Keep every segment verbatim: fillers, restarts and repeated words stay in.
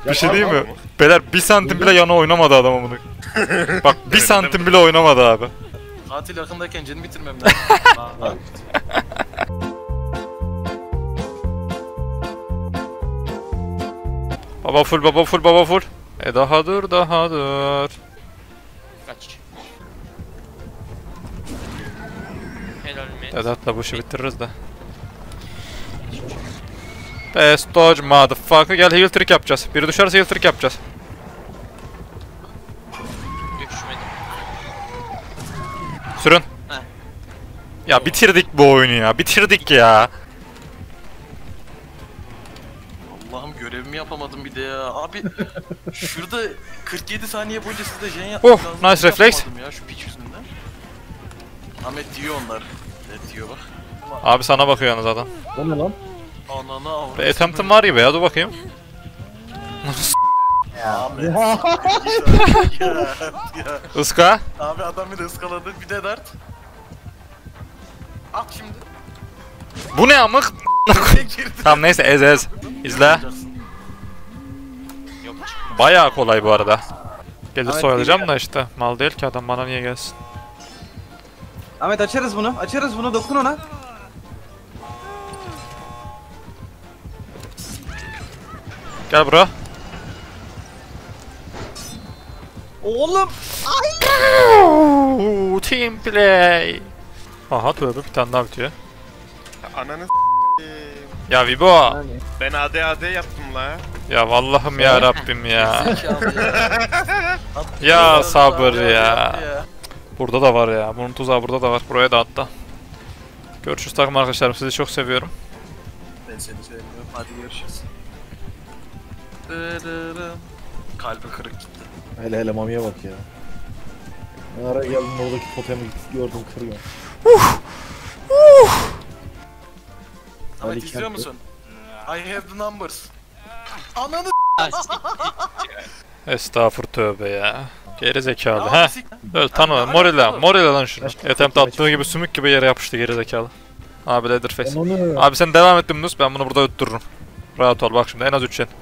Bir şey diyeyim mi? Beyler bir santim bile yana oynamadı adam amına. Bak bir santim bile oynamadı abi. Katil yakındayken canını bitirmem lazım. Baba full, baba full, baba full. E daha dur, daha dur. Kaç. Helal mi? Edat'la bu işi bitiririz de. Best dodge motherfucker. Gel heal trick yapacağız. Biri düşerse heal trick yapacağız. Düşmedim. Sürün. Heh. Ya bitirdik bu oyunu ya. Bitirdik ya. Allah'ım görevimi yapamadım bir de ya. Abi şurada kırk yedi saniye boyunca sizde jen yapmak Oh, lazım. nice reflex. Yapamadım ya şu piç yüzünden. Ahmet diyor onlar. Evet diyor bak. Abi sana bakıyor yalnız adam. O ne lan? Anana avradım. Bir attempt'ım var gibi ya, dur bakayım. Ahmet. Ya. ya, ya. Iska. Abi adam bir de ıskaladı bir de dert. At şimdi. Bu ne amık? Tamam neyse ez ez. İzle. Yok çıkma. Bayağı kolay bu arada. Gelir Evet, soyalacağım geliyor. da işte. Mal değil ki adam, bana niye gelsin. Ahmet açarız bunu. Açarız bunu. Dokun ona. Gel bro. Oğlum. Ooh, team play. Aha tövbe, bir tane daha bitiyor. Ananı Ya Vibo. ben A D A D yaptım la. Ya vallahım ya Rabbim ya. Zekalı ya. At- Ya At- sabır At- ya. At- ya. Burada da var ya. Bunun tuzağı burada da var. Buraya da atla. Görüşürüz takım arkadaşlarım. Sizi çok seviyorum. Ben seni sevmiyorum. Hadi görüşürüz. Dırırım. Kalbi kırık gitti. Hele hele mamiye bak ya. Ben araya geldim, oradaki totemi gördüm, kırıyor. Ahmet Ali izliyor Kent'te. musun? I have the numbers. Ananı Estağfur tövbe ya. Geri zekalı. Ya, He. sik- Öyle tanı. Morila. Morila lan şunu. Etemte attığı gibi sümük gibi yere yapıştı geri zekalı. Abi Leatherface. Onu Abi sen devam et dümdüz. Ben bunu burada öttürürüm. Rahat ol, bak şimdi en az üç yen.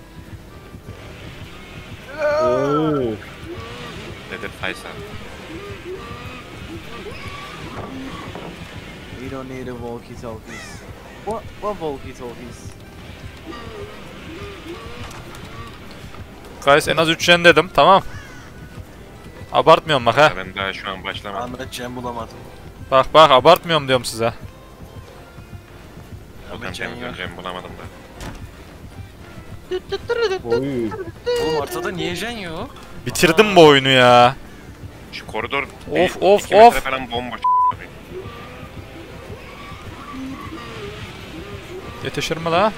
Oo. Nedir Faysal? We don't need a walkie talkies. What? What walkie talkies? Guys en az üç yen dedim, tamam. Abartmıyorum bak ha. Ben daha şu an başlamadım. Ahmet Cem bulamadım. Bak bak abartmıyorum diyorum size. Okan Ahmet Cem ya. temizleyeceğim bulamadım da. Oy. Oğlum ortada niye jen yok? Bitirdim bu oyunu ya. Şu koridor Of, bir- of, iki metre of. falan bomboş. Yetişir mi la?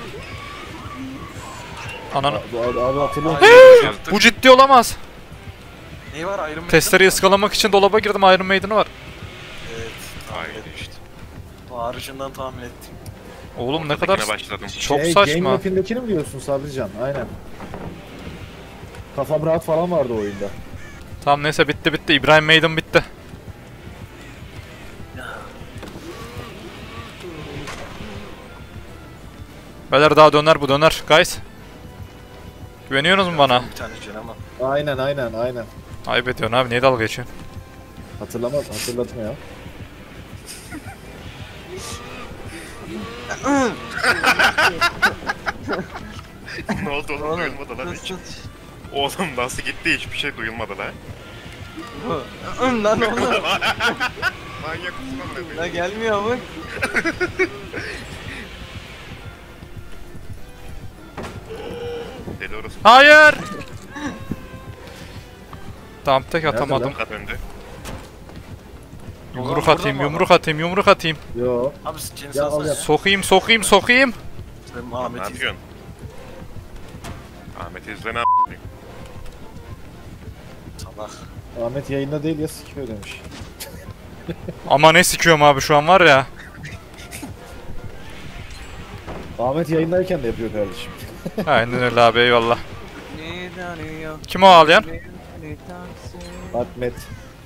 Ananı. Abi, abi, abi hatırlıyor musun? Ay, Bu ciddi olamaz. Ne var Iron Maiden? Testereyi ıskalamak için dolaba girdim, Iron Maiden'ı var. Evet. Haydi işte. Bağırışından tahmin ettim. Oğlum ne kadar Ortadakine başladım. çok Şey, saçma. Game Map'indekini mi diyorsun Sabrican? Aynen. Kafam rahat falan vardı oyunda. Tamam neyse bitti bitti. İbrahim Maiden bitti. Beyler daha döner bu, döner guys. Güveniyorsunuz mu bana? Bir tane jen ama. Aynen aynen aynen. Ayıp ediyorsun abi, niye dalga geçiyorsun? Hatırlamaz, hatırlatma ya. Ne oldu oğlum, duyulmadı lan hiç. Oğlum nasıl gitti, hiçbir şey duyulmadı lan. Lan oğlum. Manyak mısın lan? Lan gelmiyor mu? Deli orası. Hayır! Tamam tek Nerede atamadım. Kat önde. Yumruk Burada atayım, mı yumruk atayım, yumruk atayım. Yo. Abi Jen'i Ya, al salsana ya. ya. Sokayım, sokayım, sokayım. Sen Ne Ahmet'i izle. yapıyorsun? Ahmet izle ne Salak. Ahmet yayında değil ya, sikiyor demiş. Ama ne sikiyorum abi şu an var ya. Ahmet yayındayken de yapıyor kardeşim. Aynen öyle abi, eyvallah. Kim o ağlayan? Ahmet.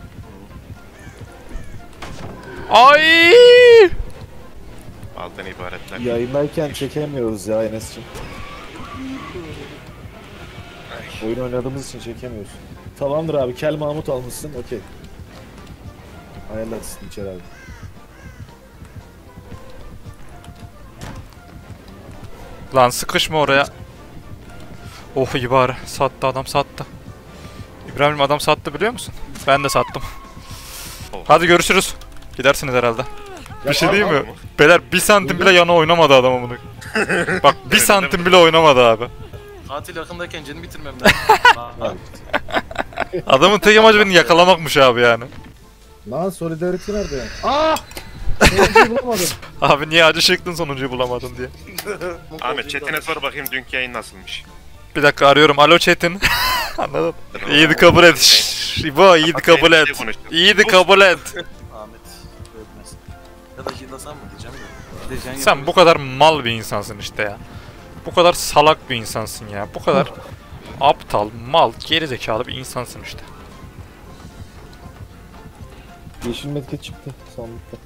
Ay! Baldan ibaretler. Yayındayken çekemiyoruz ya Enes'cim. Oyun oynadığımız için çekemiyoruz. Tamamdır abi. Kel Mahmut almışsın. Okey. Ayarlarsın içeri abi. Lan sıkışma oraya. Oh iyi bari. Sattı adam sattı. İbrahim adam sattı biliyor musun? Ben de sattım. Hadi görüşürüz. Gidersiniz herhalde. Bir şey değil mi? Beyler bir santim bile yana oynamadı adam bunu. Bak bir santim bile oynamadı abi. Katil yakındayken canı bitirmem lazım. Abi. Adamın tek amacı beni yakalamakmış abi yani. Lan solidarity nerede yani? Aaa! Sonuncuyu bulamadım. Abi niye acı çektin sonuncuyu bulamadın diye. Ahmet chatine sor bakayım dünkü yayın nasılmış. Bir dakika arıyorum. Alo Çetin. Anladın? İyiydi kabul et. Şşş, İbo iyiydi kabul et. İyiydi kabul et. Ahmet ölmez. Ya da hilasam mı diyeceğim de. Bir de can Sen bu kadar mal bir insansın işte ya. Bu kadar salak bir insansın ya. Bu kadar aptal, mal, gerizekalı bir insansın işte. Yeşil medkit çıktı sandıkta.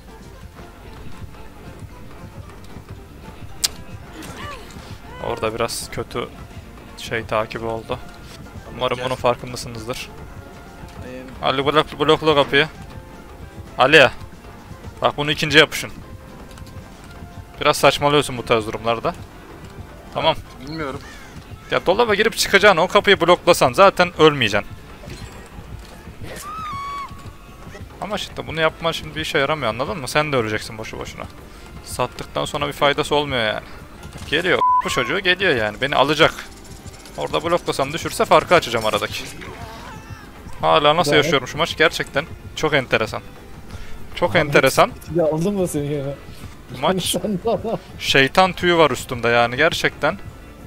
Orada biraz kötü şey takibi oldu. Umarım bunun farkındasınızdır. Ali blok, blokla kapıyı. Ali. Bak bunu ikinci yapışın. Biraz saçmalıyorsun bu tarz durumlarda. Tamam. Bilmiyorum. Ya dolaba girip çıkacaksın, o kapıyı bloklasan zaten ölmeyeceksin. Ama işte bunu yapman şimdi bir işe yaramıyor, anladın mı? Sen de öleceksin boşu boşuna. Sattıktan sonra bir faydası olmuyor yani. Geliyor bu çocuğu geliyor yani, beni alacak. Orada bloklasam düşürse farkı açacağım aradaki. Hala nasıl Gayet. yaşıyorum şu maç gerçekten çok enteresan. Çok enteresan. Ya aldın mı seni yine? Maç Sen de al. şeytan tüyü var üstümde yani gerçekten.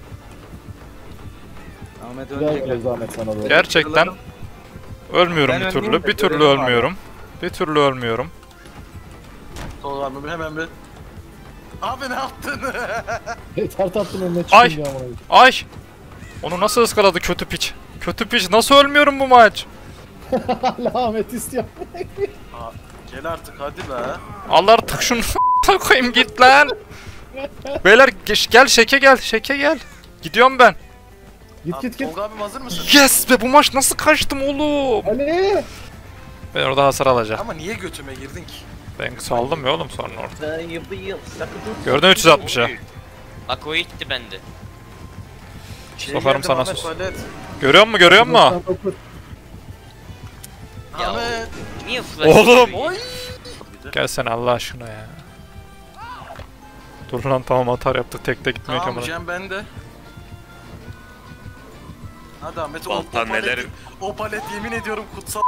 Ahmet Bir daha ölecek. gel zahmet sana doğru. Gerçekten ölmüyorum Ben bir türlü. ölmeyeyim de Bir türlü görelim abi. ölmüyorum. Bir türlü ölmüyorum. Sol abi hemen bir. Abi ne yaptın? Tart attım önüne Ay! çıkınca amına. Ay! Onu nasıl ıskaladı kötü piç? Kötü piç nasıl ölmüyorum bu maç? Hala Ahmet istiyor. Aa, gel artık hadi be. Al artık şunu koyayım git lan. Beyler geç- gel şeke gel şeke gel. Gidiyorum ben. Git Abi, git git. Tolga abim hazır mısın? Yes be bu maç nasıl kaçtım oğlum? Ali! Ben orada hasar alacağım. Ama niye götüme girdin ki? Ben saldım ya oğlum sonra orada. Gördün üç yüz altmış ha. Bak o itti bende. Şeye Sokarım geldim, sana Ahmet, sus. Palet. Görüyor musun görüyor musun? doksan dokuz. Ya Ahmet. niye flash Oğlum! atıyor? Gel sen Allah aşkına ya. Dur lan tamam atar yaptık tekte gitmiyor Tamam kamera. Cem bende. Hadi Ahmet o, o Baltan palet, neler... o palet yemin ediyorum kutsal.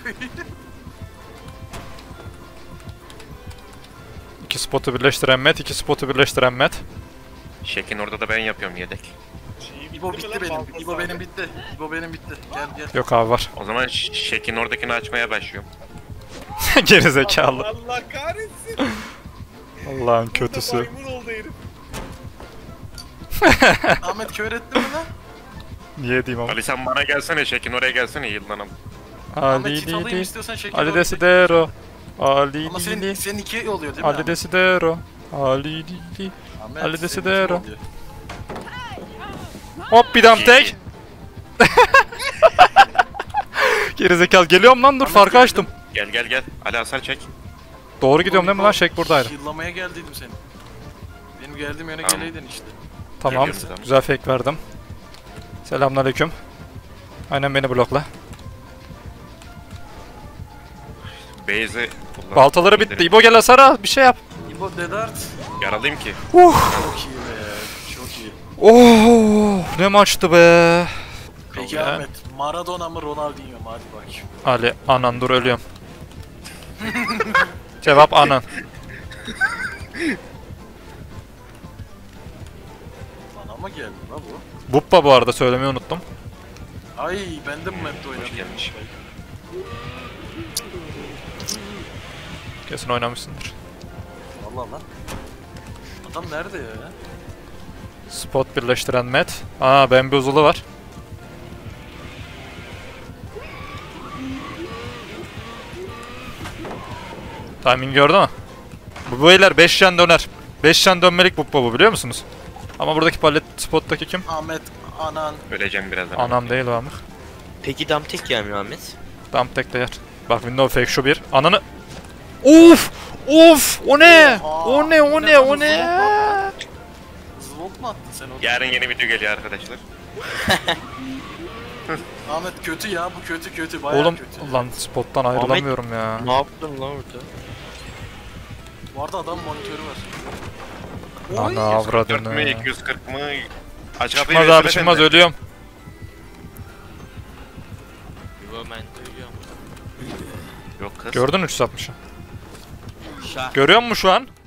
İki spotu birleştiren Met, iki spotu birleştiren Met. Şekin orada da ben yapıyorum yedek. İbo bitti benim. İbo benim bitti. İbo benim bitti. Gel gel. Yok abi var. O zaman Ş- Şekin oradakini açmaya başlıyorum. Geri zekalı. Allah kahretsin. Allah'ın kötüsü. Maymun oldu herif. Ahmet kör ettin mi lan? Niye diyeyim ama. Ali sen bana gelsene Şekin oraya gelsene yıldanım. Ahmet Ali çit alayım Didi. istiyorsan şekil Ali alayım. Desidero. Ali Ama senin, Didi. senin iki oluyor değil mi? Ali Desidero. Ali Didi. Ahmet, Ali senin Desidero. iki oluyor. Hop bir dump tek. Gerizekalı geliyorum lan dur Ahmet farkı geldim. açtım. Gel gel gel. Ali hasar çek. Doğru gidiyorum değil mi lan Şek buradaydı. Yıllamaya geldiydim seni. Benim geldiğim yöne Tamam. geleydin işte. Tamam Geliyorum, tamam. güzel fake verdim. Selamünaleyküm. Aynen beni blokla. Beyzi kullan. Baltaları bitti. İbo gel hasar al bir şey yap. İbo Dedart. Yaralıyım ki. Çok iyi be. Çok iyi. Oh ne maçtı be. Peki Ya. Ahmet. Maradona mı Ronaldinho mu? Hadi bakayım. Ali anan dur ölüyorum. Cevap anan. Bana mı geldi la bu? Buppa bu arada söylemeyi unuttum. Ay ben de bu map'te oynadım. gelmiş. Kesin oynamışsındır. Allah lan. Adam nerede ya? Spot birleştiren Met. Aa Bamboozle'u var. Timing gördü mü? Bu beyler beş şen döner. beş şen dönmelik Buppa bu biliyor musunuz? Ama buradaki palet spottaki kim? Ahmet Anan. Öleceğim birazdan. Anam değil o amık. Peki dam tek gelmiyor Ahmet. Dump tek de yer. Bak window fake şu bir. Ananı. Uf! Uf! O ne? Oha! O ne? O ne? O ne? Zvok mu attın sen onu? Yarın yeni video geliyor arkadaşlar. Ahmet kötü ya bu kötü kötü bayağı Oğlum kötü. lan spottan ayrılamıyorum ya. Ne yaptın lan orada? Bu arada adam monitörü var. Ana dört mü avradını. iki yüz kırk mı? Aç kapıyı Çıkmaz ve abi söyle çıkmaz sen de. ölüyorum. Yo ben duyuyorum. Yok kız. Gördün üç yüz altmışı. Şah. Görüyor musun şu an?